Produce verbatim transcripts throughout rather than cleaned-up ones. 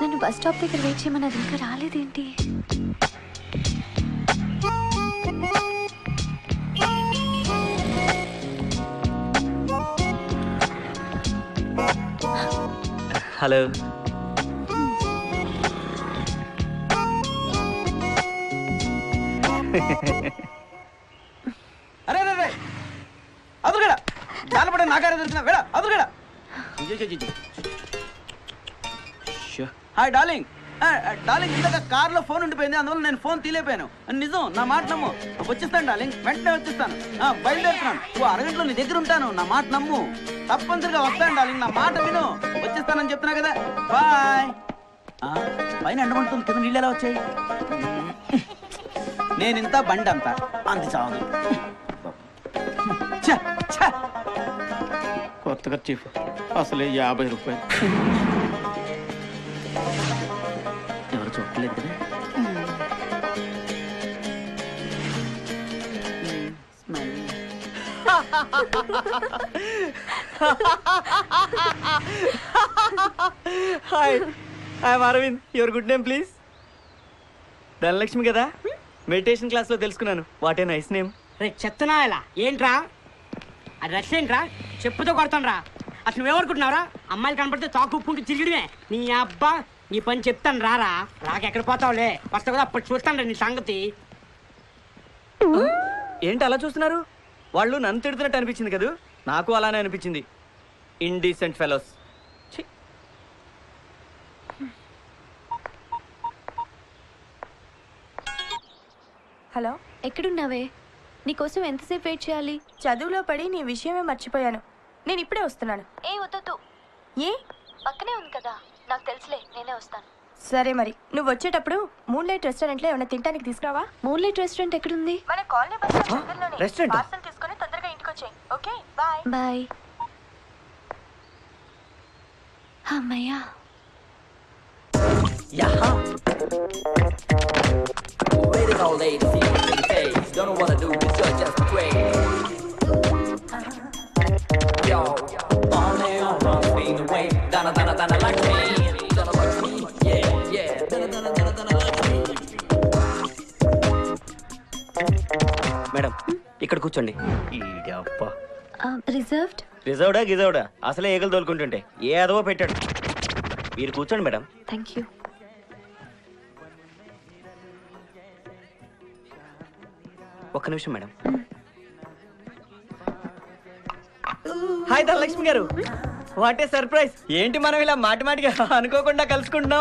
నన్ను bus stop దగ్గర wait చేయమని అది ఇంకా రాలేదేంటి? హలో. అరే రే అదురుగడా జాలపడే నాకారే దొరికిన వేడా అదురుగడా. Hi darling. డార్లింగ్ ఇందాక కార్లో ఫోన్ ఉండిపోయింది, అందువల్ల నేను ఫోన్ తీలేపోయాను. నిజం, నా మాట నమ్ము. వచ్చేస్తాను డార్లింగ్, వెంటనే వచ్చేస్తాను. బయలుదేరుతున్నాను. ఓ అరగంటలో నీ దగ్గర ఉంటాను, నా మాట నమ్ము. తప్పనిసరిగా వస్తాను డార్లింగ్, నా మాట విను. వచ్చేస్తానని చెప్తున్నా కదా, బాయ్. పైన ఎండమంటుంది, కింద నీళ్ళు ఎలా వచ్చాయి? నేనింత బండి అంతా అంది చావు. కొత్తగా చీఫ్ అసలే యాభై రూపాయలు. ఎవరు చూడలేదు కదా. Hi, I'm Aravind. Your good name please? Dhanalakshmi కదా? మెడిటేషన్ క్లాస్లో తెలుసుకున్నాను. What a nice name. రే చెత్తనా ఇలా ఏంట్రా అది రష్ ఏంట్రా? చెప్పుతో కొడతాను రా. అసలు నువ్వేమనుకుంటున్నావురా? అమ్మాయిలు కనపడితే తాకు ఉప్పుంటూ తిరిగిడమే. నీ అబ్బా నీ పని చెప్తాను రారా. రాకెక్కడ పోతావులే, వస్తా కదా అప్పుడు చూస్తాను నీ సంగతి. ఏంటి అలా చూస్తున్నారు? వాళ్ళు నన్ను తిడుతున్నట్టు అనిపించింది కదా? నాకు అలానే అనిపించింది. Indecent fellows. హలో, ఎక్కడున్నావే? నీకోసం ఎంతసేపు వెయిట్ చేయాలి? చదువులో పడి నీ విషయమే మర్చిపోయాను. నేను ఇప్పుడే వస్తున్నాను. ఏ వద్దు, ఏ? పక్కనే ఉంది కదా, నాకు తెలుసులే, నేనే వస్తాను. సరే మరి, నువ్వు వచ్చేటప్పుడు మూన్ లైట్ రెస్టారెంట్లో ఏమైనా తినడానికి తీసుకురావా? మూన్ లైట్ రెస్టారెంట్ ఎక్కడుంది? మన కాలనీ బస్ దగ్గరలోనే. రెస్టారెంట్ పార్సల్ తీసుకొని తొందరగా ఇంటికి వచ్చేయ్. Okay bye. బాయ్. అమ్మయ్యా. Yaha. Waiting all day to see your pretty face. Don't know what to do, but you're just great. Yo, all day on one fade away. Dana dana dana like me, dana like me, yeah yeah. Dana dana dana dana like me. Madam, ఇక్కడ కూర్చోండి. ఈడప్పా reserved. రిజర్వ్డా గిజర్వ్డా? అసలే ఏగలు తోలుకుంటుంటే ఏ అదవో పెట్టాడు. మీరు కూర్చోండి మేడం. Thank you. ఒక్క నిమిషం madam. Hi Dhanalakshmi garu. What a surprise. ఏంటి మనం ఇలా మాటి మాటిగా అనుకోకుండా కలుసుకుంటున్నాం?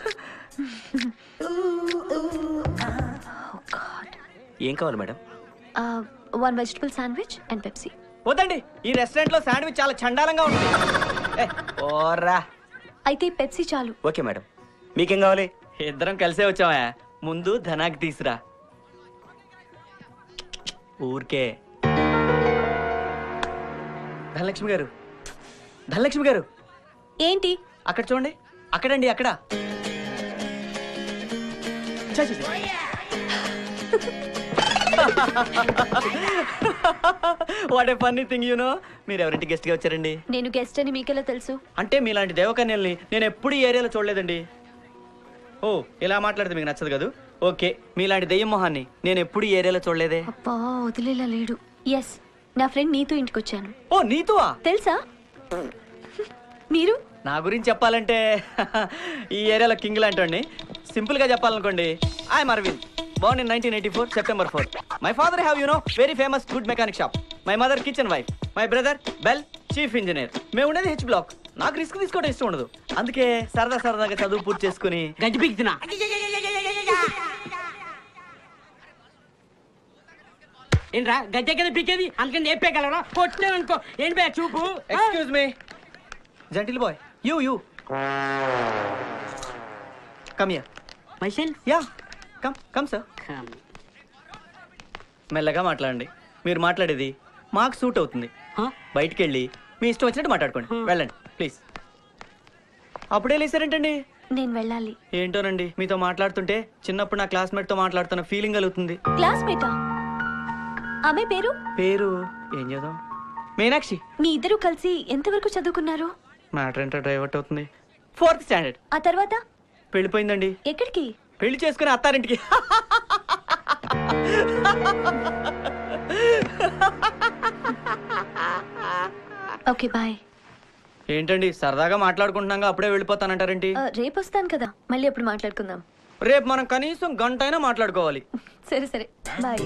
ఏం కావాలి madam? One vegetable sandwich and Pepsi. వద్దండి, ఈ రెస్టారెంట్ లో శాండ్విచ్ చాలా చండాలంగా ఉంటుంది. ఓరా. అయితే పెప్సీ చాలు. Okay madam. మీకేం కావాలి? ఇద్దరం కలిసే వచ్చామా. ముందు ధనాకి తీసురా. ఊరికే. ధనలక్ష్మి గారు, ధనలక్ష్మి గారు. ఏంటి? అక్కడ చూడండి. అక్కడండి, అక్కడ. What a funny thing you know. మీరు ఎవరింటి గెస్ట్ గా వచ్చారండి? నేను గెస్ట్ అని మీకెలా తెలుసు? అంటే మీలాంటి దేవకన్యల్ని నేను ఎప్పుడు ఈ ఏరియాలో చూడలేదండి. ఓ, ఇలా మాట్లాడితే మీకు నచ్చదు కదా? ఓకే, మీలాంటి దెయ్యం మొహాన్ని నేను ఎప్పుడు ఈ ఏరియాలో చూడలేదే. అబ్బా, వదిలేలా లేడు. ఎస్, నా ఫ్రెండ్ నీతో ఇంటికి వచ్చాను. ఓ, నీతువా? తెలుసా? మీరు నా గురించి చెప్పాలంటే ఈ ఏరియాలో కింగ్ లాంటి సింపుల్ గా చెప్పాలనుకోండి, I'm Aravind. Born in nineteen eighty-four, September fourth. My father have, you know, very famous good mechanic shop. My mother kitchen wife. My brother Bell, chief engineer. మేము ఉండేది హెచ్ బ్లాక్. నాకు రిస్క్ తీసుకోవడం ఇష్టం ఉండదు. అందుకే సరదా సరదాగా చదువు పూర్తి చేసుకుని గడ్డి పీకుతున్నా. ఏంట్రా గడ్డి కదా పీకేది? అందుకని ఏపేయగలరా? కొట్టినాను అనుకో. ఏంటి బే చూపు? Excuse me gentle boy. You you come here. My cell. Ya, come come sir. మెల్లగా మాట్లాడండి. మీరు మాట్లాడేది మాకు సూట్ అవుతుంది. బయటికి వెళ్ళి మీ ఇష్టం వచ్చినట్టు మాట్లాడుకోండి. వెళ్ళండి ప్లీజ్. అప్పుడే లేసారేంటండి? నేను వెళ్ళాలి. ఏంటోనండి, మీతో మాట్లాడుతుంటే చిన్నప్పుడు నా క్లాస్మేట్ తో మాట్లాడుతున్న ఫీలింగ్ కలుగుతుంది. క్లాస్మేటా? ఆమె పేరు? పేరు ఏం చేద్దాం? మీనాక్షి. మీ ఇద్దరు కలిసి ఎంతవరకు చదువుకున్నారు? మ్యాటర్ ఏంటో డ్రైవర్ట్ అవుతుంది. Fourth standard. ఆ తర్వాత? వెళ్ళిపోయిందండి. ఎక్కడికి? పెళ్లి చేసుకుని అత్తారింటికి. Okay bye. ఏంటండి సరదాగా మాట్లాడుకుంటున్నాగా అప్పుడే వెళ్ళిపోతానంటారేంటి? రేపు వస్తాను కదా, మళ్ళీ అప్పుడు మాట్లాడుకుందాం. రేపు మనం కనీసం గంట అయినా మాట్లాడుకోవాలి. సరే సరే బాయ్.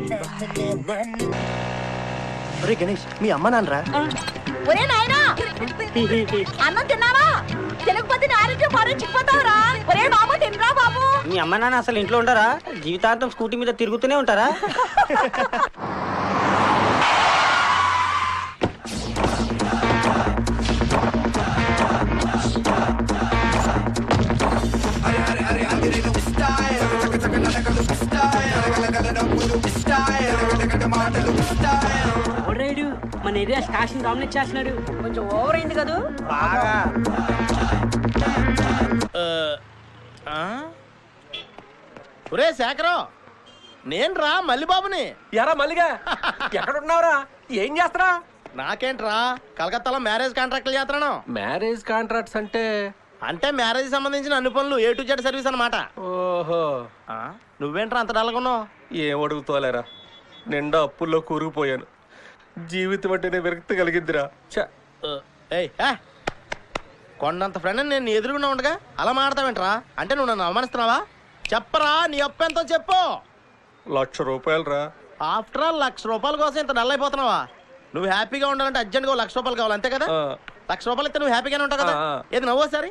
ఒరే గణేష్, మీ అమ్మ నాన్నరా? ఒరే నాయనా, అన్నం తిన్నావా? తినకపోతే నా ఆరోగ్యం పారించిపోతావురా. ఒరే బాబు తినరా బాబు. మీ అమ్మ నాన్న అసలు ఇంట్లో ఉంటారా? జీవితాంతం స్కూటీ మీద తిరుగుతూనే ఉంటారా? ఓరేడు మన ఏరియా స్టాషన్ డామినేట్ చేస్తున్నాడు. కొంచెం ఓవర్ అయింది కదా. బాగా ఒరే శేఖరం, నేను రా మల్లిబాబుని. ఎరా మల్లిగా, ఎక్కడున్నావురా? ఏం చేస్తున్నా? నాకేంట్రా, కలకత్తాలో మ్యారేజ్ కాంట్రాక్ట్లు చేస్తున్నాను. మ్యారేజ్ కాంట్రాక్ట్స్ అంటే? అంటే మ్యారేజ్ సంబంధించిన అన్ని పనులు, ఏ టు జెడ్ సర్వీస్ అన్నమాట. ఓహో, నువ్వేంట్రా అంత డల్గొన్నావు? ఏం అడుగుతోలేరా, నిండా అప్పుల్లో కూరుకుపోయాను. జీవితం అంటేనే విరక్తి కలిగిద్దిరా. ఛ, ఏయ్ ఏ, కొండంత ఫ్రెండ్ నేను నీ ఎదురుగున్నా ఉండగా అలా మాడతావేంట్రా? అంటే నువ్వు నన్ను అవమానిస్తున్నావా? చెప్పరా, నీ అప్పు ఎంతో చెప్పు. లక్ష రూపాయలు రా. ఆఫ్టర్ ఆల్ లక్ష రూపాయల కోసం ఇంత డల్ అయిపోతున్నావా? నువ్వు హ్యాపీగా ఉండాలంటే అర్జెంట్గా లక్ష రూపాయలు కావాలి, అంతే కదా? లక్ష రూపాయలు ఇస్తే నువ్వు హ్యాపీగానే ఉంటావు కదా? ఏది నవ్వు సరే.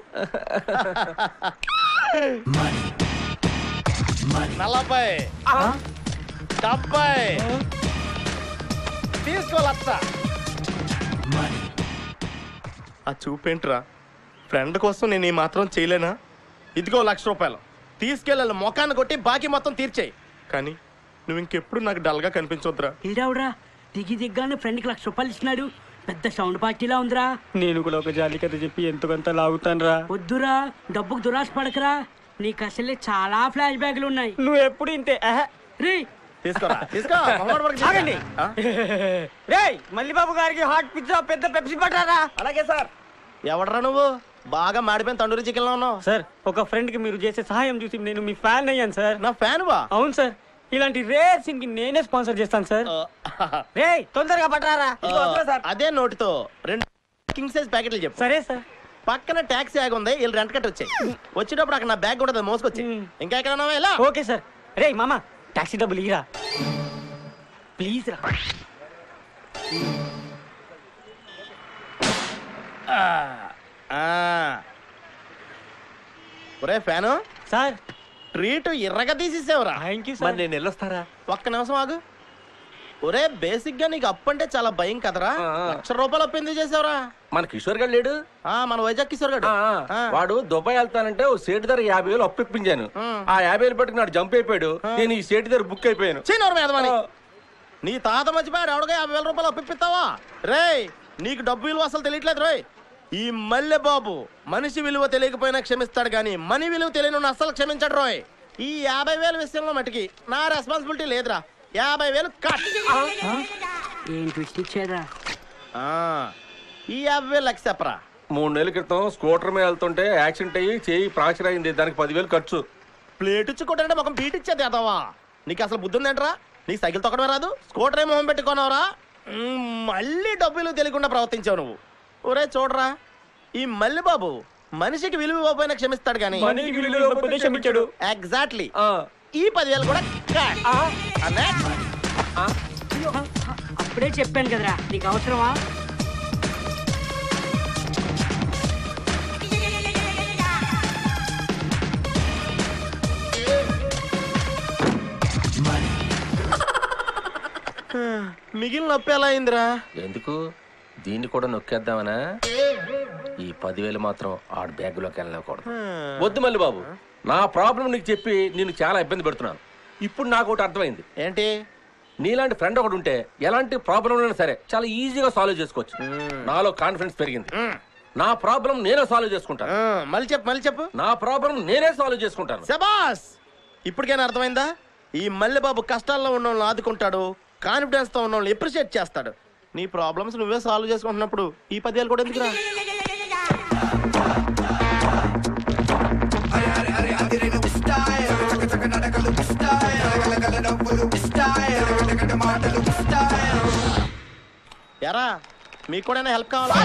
నలభై, డెబ్బై, తీసుకో లక్ష. ఆ చూపేంట్రా, ఫ్రెండ్ కోసం నేను ఈ మాత్రం చేయలేనా? ఇదిగో లక్ష రూపాయలు తీసుకెళ్ళాలి, మొఖాన్ని కొట్టి బాకీ మొత్తం తీర్చేయి. కానీ నువ్వు ఇంకెప్పుడు నాకు డల్గా కనిపించొద్దురా. ఈడావురా దిగి దిగ్గానే ఫ్రెండ్కి లక్ష రూపాయలు ఇచ్చినాడు. పెద్ద సౌండ్ పార్టీలా ఉందిరా. నేను కూడా ఒక జాలి కథ చెప్పి ఎంతో కొంత లాగుతాను రా. వద్దురా, డబ్బుకు దురాశ పడకరా. నీకు అసలే చాలా ఫ్లాష్ బ్యాక్లు ఉన్నాయి. నువ్వు ఎప్పుడు ఇంతే. రే తీసుకోరా, తీసుకో. ఆగండి. రేయ్, మల్లిబాబు గారికి హాట్ పిజ్జా, పెద్ద పెప్సీ పట్టారా? అలాగే సార్. ఎవడరా నువ్వు? బాగా మాడిపోయిన తండూరి చికెన్ లో ఉన్నావు. సార్, ఒక ఫ్రెండ్ కి మీరు చేసే సహాయం చూసి నేను మీ ఫ్యాన్ అయ్యాను సార్. నా ఫ్యాన్ వా? అవును సార్, ఇలాంటి రేర్ సీన్ కి నేనే స్పాన్సర్ చేస్తాను సార్. రేయ్, తొందరగా పట్టారా. అదే నోటితో రెండు కింగ్ సైజ్ ప్యాకెట్లు చెప్పు. సరే సార్. పక్కన ట్యాక్సీ ఆగి ఉంది, వీళ్ళు రెంట్ కట్టి వచ్చాయి. వచ్చేటప్పుడు అక్కడ నా బ్యాగ్ కూడా మోసుకొచ్చి. ఇంకా ఎక్కడ ఉన్నావా? ఎలా? Okay sir. రేయ్ మామా, టాక్సీ డబ్బులు ఇరా ప్లీజ్ రా. ఒరే ఫ్యాను సార్, ట్రీట్ ఎర్రగా తీసేసేవరా. థ్యాంక్ యూ మరి సార్. నేను వెళ్ళొస్తారా? ఒక్క నిమిషం ఆగు. ఒరే బేసిక్ గా నీకు అప్పు అంటే చాలా భయం కదరా? లక్ష రూపాయలు అప్పు ఎందుకు చేసావురా? మన కిషోర్ గారు లేడు? ఆ మన వైజాగ్ కిషోర్ గారు. ఆ, వాడు దుబాయ్ వెళ్తానంటే ఓ సేటు ధర యాభై వేలు అప్పు ఇప్పించాను. ఆ యాభై వేలు పట్టుకు నాడు జంప్ అయిపోయాడు. నేను ఈ సేటు ధర బుక్ అయిపోయాను. చీనవరం వేదమని నీ తాత మర్చిపోయాడు. ఎవడగా యాభై వేల రూపాయలు అప్పిస్తావా? రేయ్, నీకు డబ్బు విలువ అసలు తెలియట్లేదు రోయ్. ఈ మల్లె బాబు మనిషి విలువ తెలియకపోయినా క్షమిస్తాడు, కానీ మనీ విలువ తెలియని అస్సలు క్షమించాడు రోయ్. ఈ యాభై వేల విషయంలో మటుకి నా రెస్పాన్సిబిలిటీ లేదురా. యాభై వేలు కట్. ఏం ట్విస్ట్ ఇచ్చారా? ఈ యాభై వేలు లక్ష చెప్పరా. మూడు నెలల క్రితం స్కూటర్ మీద వెళ్తుంటే యాక్సిడెంట్ అయ్యి చేయి ఫ్రాక్చర్ అయింది. దానికి పదివేలు ఖర్చు. ప్లేట్ ఇచ్చుకుంటే ఒక బీట్ ఇచ్చేది అదవా. నీకు అసలు బుద్ధి ఉందేంట్రా? నీకు సైకిల్ తొక్కడమే రాదు, స్కూటర్ ఏ మొహం పెట్టుకున్నావురా. మళ్ళీ డబ్బులు తెలియకుండా ప్రవర్తించావు నువ్వు. ఒరే చూడరా, ఈ మల్లె బాబు మనిషికి విలువ ఇవ్వకపోయినా క్షమిస్తాడు, కానీ మనీకి విలువ ఇవ్వకపోతే క్షమించాడు. ఎగ్జాక్ట్లీ. ఈ పదివేలు కూడా అన్నా. అప్పుడే చెప్పాను కదరా, నీకు అవసరమా? మిగిలిన నొప్పి ఎలా అయిందిరా? ఎందుకు దీన్ని కూడా నొక్కేద్దామనా? ఈ పదివేలు మాత్రం ఆడ బ్యాగ్ లోకి వెళ్ళకూడదు. వద్దు మల్లి బాబు, నా ప్రాబ్లం నీకు చెప్పి నేను చాలా ఇబ్బంది పెడుతున్నాను. ఇప్పుడు నాకు ఒకటి అర్థమైంది. ఏంటి? నీలాంటి ఫ్రెండ్ ఒకటి ఉంటే ఎలాంటి ప్రాబ్లం అయినా సరే చాలా ఈజీగా సాల్వ్ చేసుకోవచ్చు. నాలో కాన్ఫిడెన్స్ పెరిగింది. నా ప్రాబ్లం నేనే సాల్వ్ చేసుకుంటాను. మళ్ళీ చెప్పు, మళ్ళీ చెప్పు. నా ప్రాబ్లం నేనే సాల్వ్ చేసుకుంటాను. శబాస్! ఇప్పటికైనా అర్థమైందా? ఈ మల్లెబాబు కష్టాల్లో ఉన్న వాళ్ళని ఆదుకుంటాడు, కాన్ఫిడెన్స్ తో ఉన్న వాళ్ళని ఎప్రిషియేట్ చేస్తాడు. నీ ప్రాబ్లమ్స్ నువ్వే సాల్వ్ చేసుకుంటున్నప్పుడు ఈ పదేళ్ళు కూడా ఎందుకురా? ఎరా మీకు కూడా హెల్ప్ కావాలా?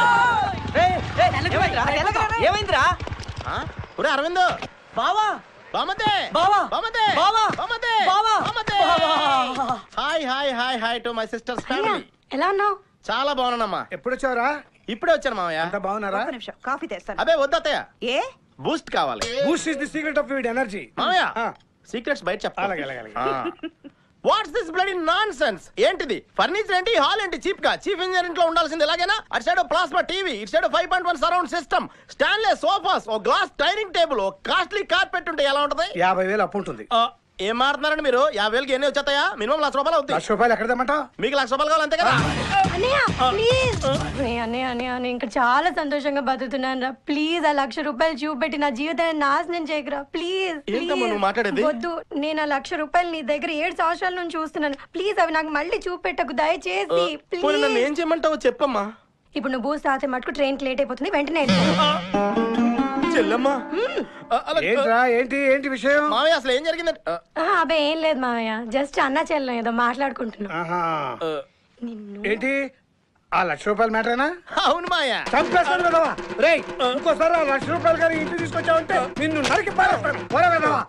ఏమైందిరా? ఒరే అరవింద్ బావా బామతే బావా బామతే బావా బామతే బావా బామతే hi hi hi hi to my sisters family. ఎలా ఉన్నావు? చాలా బాగున్నానమ్మా. ఎప్పుడు వచ్చావురా? ఇప్పుడే వచ్చాను మామయ్య. అంత బాగున్నారా? కాఫీ తెస్తాను. అబే వద్దతయ్య, ఏ బూస్ట్ కావాలి. Boost is the secret of with energy. మామయ్య ఆ. సీక్రెట్స్ బయట చెప్పాలి. అలాగే అలాగే అలాగే. What's this bloody nonsense? ఏంటిది? ఫర్నిచర్ ఏంటి, హాల్ ఏంటి చీప్ గా? చీఫ్ ఇంజనీర్ ఇంట్లో ఉండాల్సింది ఎలాగైనా? అటు సైడ్ ప్లాస్మా టీవీ, ఇటు side five point one surround system, Stanley sofas, ఓ గ్లాస్ డైనింగ్ టేబుల్, ఓ కాస్ట్లీ కార్పెట్ ఉంటే ఎలా ఉంటది? యాభై వేలు అప్పు ఉంటుంది. ఏం మాట్లాడుతున్నారండి మీరు? యాభై వేలకి ఎన్ని వచ్చేస్తాయా? మినిమం లక్ష రూపాయలు అవుతాయి. లక్ష రూపాయలు ఎక్కడ తెమ్మంటావు? మీకు లక్ష రూపాయలు కావాలి అంతే కదా? అన్నయ్య ప్లీజ్. అన్నయ్య అన్నయ్య నేను ఇంకా చాలా సంతోషంగా బతుకుతున్నాను రా. ప్లీజ్ ఆ లక్ష రూపాయలు చూపెట్టి నా జీవితాన్ని నాశనం చేయకురా ప్లీజ్. ఏంటమ్మా నువ్వు మాట్లాడేది? వద్దు, నేను ఆ లక్ష రూపాయలు నీ దగ్గర ఏడు సంవత్సరాల నుంచి చూస్తున్నాను. ప్లీజ్ అవి నాకు మళ్ళీ చూపెట్టకు దయచేసి పోనీ నన్ను ప్లీజ్. ఏం చేయమంటావు చెప్పమ్మా. ఇప్పుడు నువ్వు బూస్ తాగితే మటుకు ట్రైన్ లేట్ అయిపోతుంది, వెంటనే వెళ్ళు. చెల్లమ్మా అలా- ఏంట్రా ఏంటి ఏంటి విషయం? మామయ్య అసలు ఏం జరిగింది? ఆ, అబ్బే ఏం లేదు మావయ్య, జస్ట్ అన్న చెల్లం ఏదో మాట్లాడుకుంటున్నాం. ఆహా. ఏంటి ఆ లక్ష రూపాయల మ్యాటరేనా? అవును మాయా. చంపేస్తాను కదవా రే. ఇంకోసారి ఆ లక్ష రూపాయలు కానీ ఇంటికి తీసుకొచ్చావంటే నిన్ను నరికి పారేస్తాను. పోరా కదవా.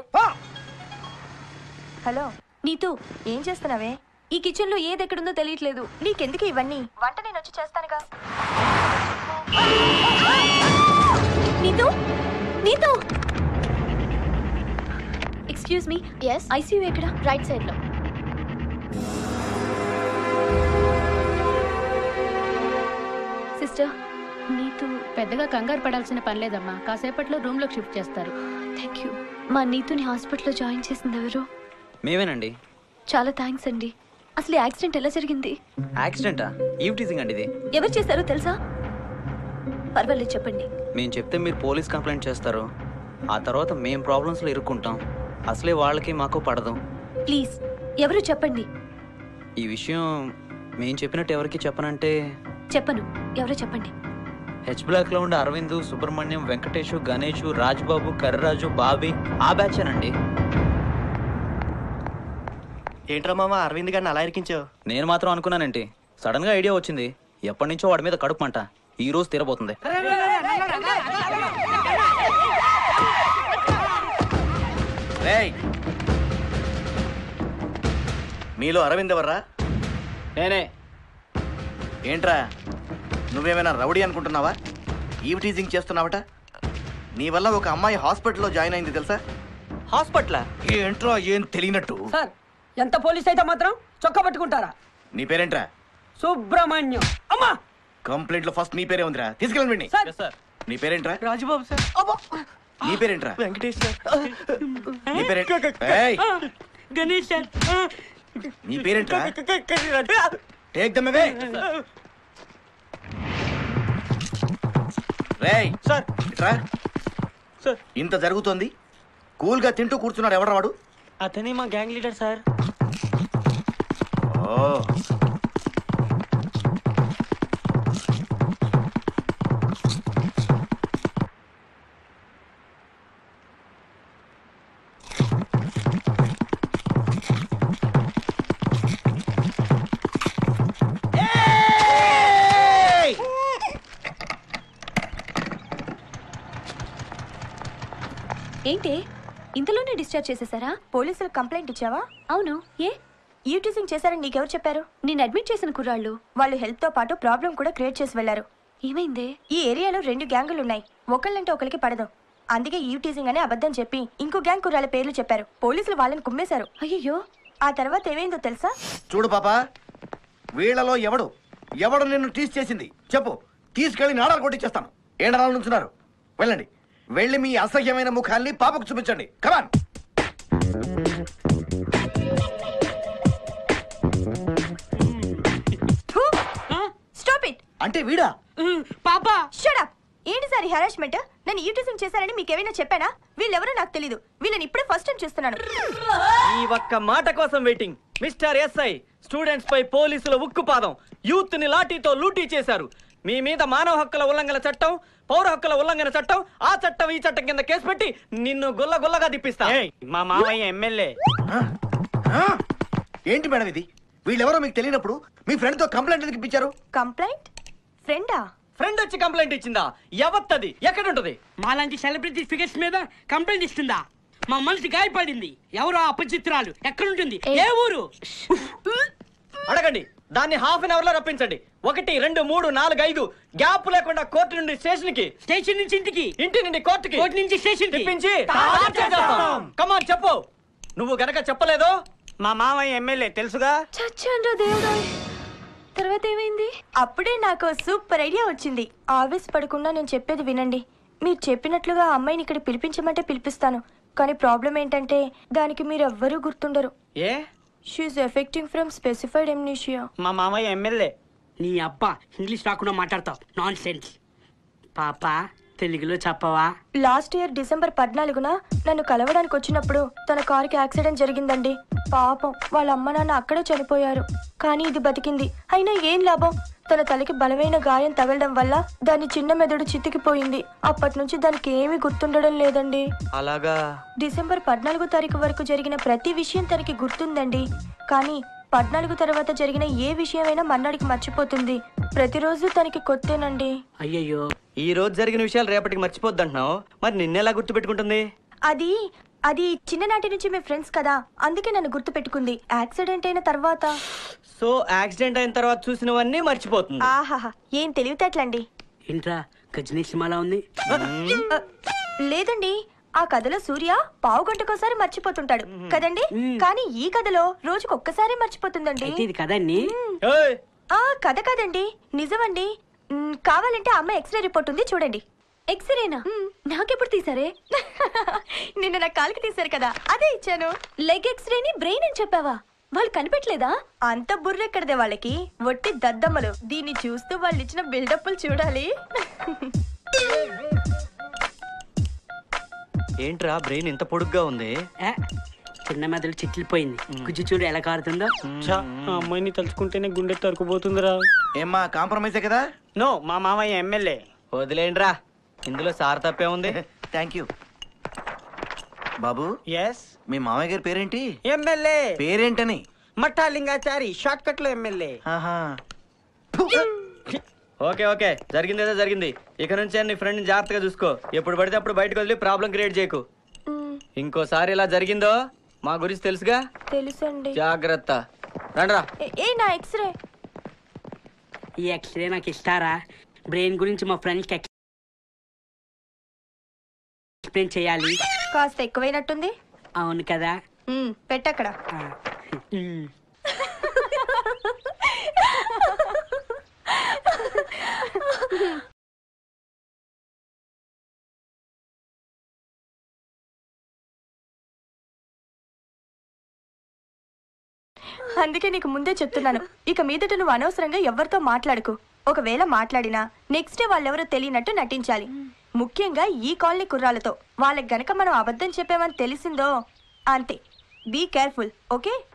హలో నీతూ, ఏం చేస్తున్నావే? ఈ కిచెన్ లో ఏది ఎక్కడుందో తెలియట్లేదు. నీకెందుకు ఇవన్నీ? వంట నేను వచ్చి చేస్తానుగా. Neetu Neetu excuse me. Yes. ICU ఎక్కడ? రైట్ సైడ్ లో. సిస్టర్ నీతూ. పెద్దగా కంగారు పడాల్సిన పని లేదమ్మా, కాసేపట్లో రూమ్ లోకి షిఫ్ట్ చేస్తారు. Thank you. మా నీతుని హాస్పిటల్లో జాయిన్ చేసింది ఎవరు? మేమేనండి. చాలా థ్యాంక్స్ అండి. అసలు ఈ యాక్సిడెంట్ ఎలా జరిగింది? యాక్సిడెంటా? ఈవ్ టీజింగ్ అండి ఇది. ఎవరు చేశారో తెలుసా? పర్వాలేదు చెప్పండి. మేము చెప్తే మీరు పోలీస్ కంప్లైంట్ చేస్తారు, ఆ తర్వాత మేము ప్రాబ్లమ్స్లో ఇరుక్కుంటాం. అసలే వాళ్ళకి మాకు పడదు. ప్లీజ్ ఎవరు చెప్పండి. ఈ విషయం మేము చెప్పినట్టు ఎవరికి చెప్పనంటే చెప్పను. ఎవరో చెప్పండి. హెచ్ బ్లాక్లో ఉండే అరవింద్, సుబ్రహ్మణ్యం, వెంకటేష్, గణేష్, రాజ్బాబు, కర్రరాజు, బాబీ, ఆ బ్యాచేనండి. ఏంట్రా మామ అరవింద్ గారిని అలా ఇరికించావు? నేను మాత్రం అనుకున్నానంటే సడన్ గా ఐడియా వచ్చింది. ఎప్పటి నుంచో వాడి మీద కడుపు మంట, ఈ రోజు తీరబోతుంది. రేయ్, మీలో అరవింద్ ఎవర్రా? నేనే. ఏంట్రా నువ్వేమైనా రౌడీ అనుకుంటున్నావా? ఈవ్ టీజింగ్ చేస్తున్నావట. నీ వల్ల ఒక అమ్మాయి హాస్పిటల్లో జాయిన్ అయింది తెలుసా? హాస్పిటల్ ఏంట్రా ఏం తెలియనట్టు? సార్ ఎంత పోలీస్ అయితే మాత్రం చొక్కా పట్టుకుంటారా? నీ పేరేంట్రా? సుబ్రహ్మణ్యం. అమ్మా కంప్లైంట్ లో ఫస్ట్ నీ పేరే ఉందిరా, తీసుకెళ్ళండి. Sir sir. నీ పేరేంట్రా? రాజుబాబు సార్. నీ పేరేంట్రా? వెంకటేష్ సార్. నీ పేరేంట్రా? ఏయ్, గణేష్ సార్. నీ పేరేంట్రా? టేక్ దమ్ అవే. రేయ్ సార్. ఇట్రా. సార్. ఇంత జరుగుతోంది, కూల్ గా తింటూ కూర్చున్నాడు ఎవడ్రా వాడు? అతనే మా గ్యాంగ్ లీడర్ సార్. ఓ ఏంటి ఇంతలోనే డిశ్చార్జ్ చేసేసారా? పోలీసులకు కంప్లైంట్ ఇచ్చావా? అవును. ఏ యూ టీజింగ్ చేశారని నీకెవరు చెప్పారు? నేను అడ్మిట్ చేసిన కుర్రాళ్ళు. వాళ్ళు హెల్త్ తో పాటు ప్రాబ్లం కూడా క్రియేట్ చేసి వెళ్లారు. ఏమైంది? ఈ ఏరియాలో రెండు గ్యాంగులు ఉన్నాయి, ఒకళ్ళంటే ఒకరికి పడదు. అందుకే యూ టీజింగ్ అనే అబద్ధం చెప్పి ఇంకో గ్యాంగ్ కుర్రాళ్ళ పేర్లు చెప్పారు. పోలీసులు వాళ్ళని కుమ్మేశారు. అయ్యో, ఆ తర్వాత ఏమైందో తెలుసా? చూడు పాప, వీళ్ళలో ఎవడు ఎవడు నిన్ను టీస్ చేసింది చెప్పు, తీసుకెళ్లి నాడాలు కొట్టించేస్తాను. ఏడరాలు నుంచున్నారు, వెళ్ళండి. వెళ్ళి మీ అసహ్యమైన ముఖాల్ని పాపకు చూపించండి. కమాన్. Stop it. అంటే వీడా? పాపా షట్ అప్. ఏంటి సార్ హెరాస్మెంట్? నన్ను యూ టీజింగ్ చేశారని మీకేమైనా చెప్పానా? వీళ్ళెవరో నాకు తెలీదు. వీళ్ళని ఇప్పుడే ఫస్ట్ టైం చూస్తున్నాను. ఈ ఒక్క మాట కోసం వెయిటింగ్. మిస్టర్ ఎస్ఐ, స్టూడెంట్స్ పై పోలీసుల ఉక్కుపాదం, యూత్ ని లాఠీతో లూటీ చేశారు. మీ మీద మానవ హక్కుల ఉల్లంఘన చట్టం, పౌర హక్కుల ఉల్లంఘన చట్టం, ఆ చట్టం ఈ చట్టం కింద కేసు పెట్టి నిన్ను గుల్ల గుల్లగా తిప్పిస్తా. మా మామయ్య ఎమ్మెల్యే. ఏంటి మేడం ఇది? వీళ్ళెవరో మీకు తెలియనప్పుడు మీ ఫ్రెండ్ తో కంప్లైంట్ ఎందుకు ఇప్పించారు? కంప్లైంట్? ఫ్రెండా? ఫ్రెండ్ వచ్చి కంప్లైంట్ ఇచ్చిందా? ఎవత్తది? ఎక్కడుంటది? మాలాంటి సెలబ్రిటీ ఫిగర్స్ మీద కంప్లైంట్ ఇస్తుందా? మా మనసు గాయపడింది. ఎవరో అపచిత్రాలు. ఎక్కడుంటుంది? ఏ ఊరు? అడగండి. దాన్ని హాఫ్ అన్ అవర్ లో రప్పించండి. ఒకటి రెండు మూడు నాలుగు ఐదు గ్యాప్ లేకుండా కోర్టు నుండి స్టేషన్ కి, స్టేషన్ నుంచి ఇంటికి, ఇంటి నుండి కోర్టుకి, కోర్టు నుంచి స్టేషన్ తిప్పించి కమాన్ చెప్పు. నువ్వు గనక చెప్పలేదో మా మామయ్య ఎమ్మెల్యే తెలుసుగా. చచ్చాన్రా దేవుడా. తర్వాత ఏమైంది? అప్పుడే నాకు సూపర్ ఐడియా వచ్చింది. ఆవేశపడకుండా నేను చెప్పేది వినండి. మీరు చెప్పినట్లుగా ఆ అమ్మాయిని ఇక్కడ పిలిపించమంటే పిలిపిస్తాను. కానీ ప్రాబ్లం ఏంటంటే దానికి మీరు ఎవ్వరూ గుర్తుండరు. ఏ? She is affecting from specified amnesia. మా మామయ్య ఎమ్మెల్యే. నీ అబ్బా ఇంగ్లీష్ రాకుండా మాట్లాడతావు. Nonsense. పాప తెలుగులో చెప్పవా? లాస్ట్ ఇయర్ డిసెంబర్ పద్నాలుగున నన్ను కలవడానికి వచ్చినప్పుడు తన కారుకి యాక్సిడెంట్ జరిగిందండి. పాపం వాళ్ళ అమ్మ నాన్న అక్కడే చనిపోయారు. కానీ ఇది బతికింది. అయినా ఏం లాభం? తన తలకి బలమైన గాయం తగలడం వల్ల దాని చిన్న మెదడు చితికిపోయింది. అప్పటి నుంచి దానికి ఏమీ గుర్తుండడం లేదండి. అలాగా? డిసెంబర్ పద్నాలుగో తారీఖు వరకు జరిగిన ప్రతి విషయం తనకి గుర్తుందండి. కానీ పద్నాలుగు తర్వాత జరిగిన ఏ విషయమైనా మన్నాడికి మర్చిపోతుంది. ప్రతిరోజు తనకి కొత్తేనండి. అయ్యయ్యో. ఈ రోజు జరిగిన విషయాలు రేపటికి మర్చిపోద్ది అంటున్నావు. మరి నిన్నెలా గుర్తు పెట్టుకుంటుంది? అది అది చిన్ననాటి నుంచి మీ ఫ్రెండ్స్ కదా, అందుకే నన్ను గుర్తు పెట్టుకుంది. యాక్సిడెంట్ అయిన తర్వాత. సో యాక్సిడెంట్ అయిన తర్వాత చూసినవన్నీ మర్చిపోతుంది. ఆహాహా, ఏం తెలివితేటలండి. ఏంట్రా గజనీ సినిమాలా ఉంది? లేదండి, ఆ కథలో సూర్య పావు గంటకోసారి మర్చిపోతుంటాడు కదండి. కానీ ఈ కథలో రోజుకు ఒక్కసారి మర్చిపోతుందండి. ఇది కదండి. ఆ కథ కాదండి, నిజమండి. మ్, కావాలంటే అమ్మ ఎక్స్రే రిపోర్ట్ ఉంది, చూడండి. ఎక్స్రేనా? నాకెప్పుడు తీసారే? నిన్న నా కాలికి తీసారు కదా, అదే ఇచ్చాను. లెగ్ ఎక్స్రేని బ్రెయిన్ అని చెప్పావా? వాళ్ళు కనిపెట్టలేదా? అంత బుర్రెక్కడదే వాళ్ళకి, వట్టి దద్దమ్మలు. దీన్ని చూస్తూ వాళ్ళు ఇచ్చిన బిల్డప్లు చూడాలి. ఏంట్రా బ్రెయిన్ ఇంత పొడుగ్గా ఉంది? చిన్న మెదడు చిట్లిపోయింది. గుజ్జు చూడు ఎలా కారుతుందో. ఆ అమ్మాయిని తలుచుకుంటేనే గుండె తరుకుపోతుందిరా. ఏమ్మా కాంప్రమైజే కదా? నో, మా మామయ్య ఎమ్మెల్యే. వదిలేండ్రా, ఇందులో సార్ తప్పే ఉంది. థ్యాంక్ యూ బాబు. ఎస్. మీ మామయ్య గారి పేరేంటి? ఎమ్మెల్యే. పేరేంటని? మఠాలింగాచారి, షార్ట్ కట్ లో ఎమ్మెల్యే. ఓకే ఓకే, జరిగిందేదో జరిగింది. ఇక నుంచి నీ ఫ్రెండ్ జాగ్రత్తగా చూసుకో. ఎప్పుడు పడితే అప్పుడు బయటకు వదిలి ప్రాబ్లం క్రియేట్ చేయకు. ఇంకోసారి ఇలా జరిగిందో మా గురించి తెలుసుగా. తెలుసండి. జాగ్రత్త. రండ్రా. ఏ నా ఎక్స్రే? ఈ ఎక్స్రే నాకు ఇస్తారా? బ్రెయిన్ గురించి మా ఫ్రెండ్స్ ఎక్స్ప్లెయిన్ చేయాలి. కాస్త ఎక్కువైనట్టుంది. అవును కదా. పెట్టక్కడ. అందుకే నీకు ముందే చెప్తున్నాను, ఇక మీదట నువ్వు అనవసరంగా ఎవరితో మాట్లాడుకు. ఒకవేళ మాట్లాడినా నెక్స్ట్ డే వాళ్ళెవరో తెలియనట్టు నటించాలి. ముఖ్యంగా ఈ కాలనీ కుర్రాలతో. వాళ్ళకి గనక మనం అబద్ధం చెప్పామని తెలిసిందో అంతే. Be careful, okay?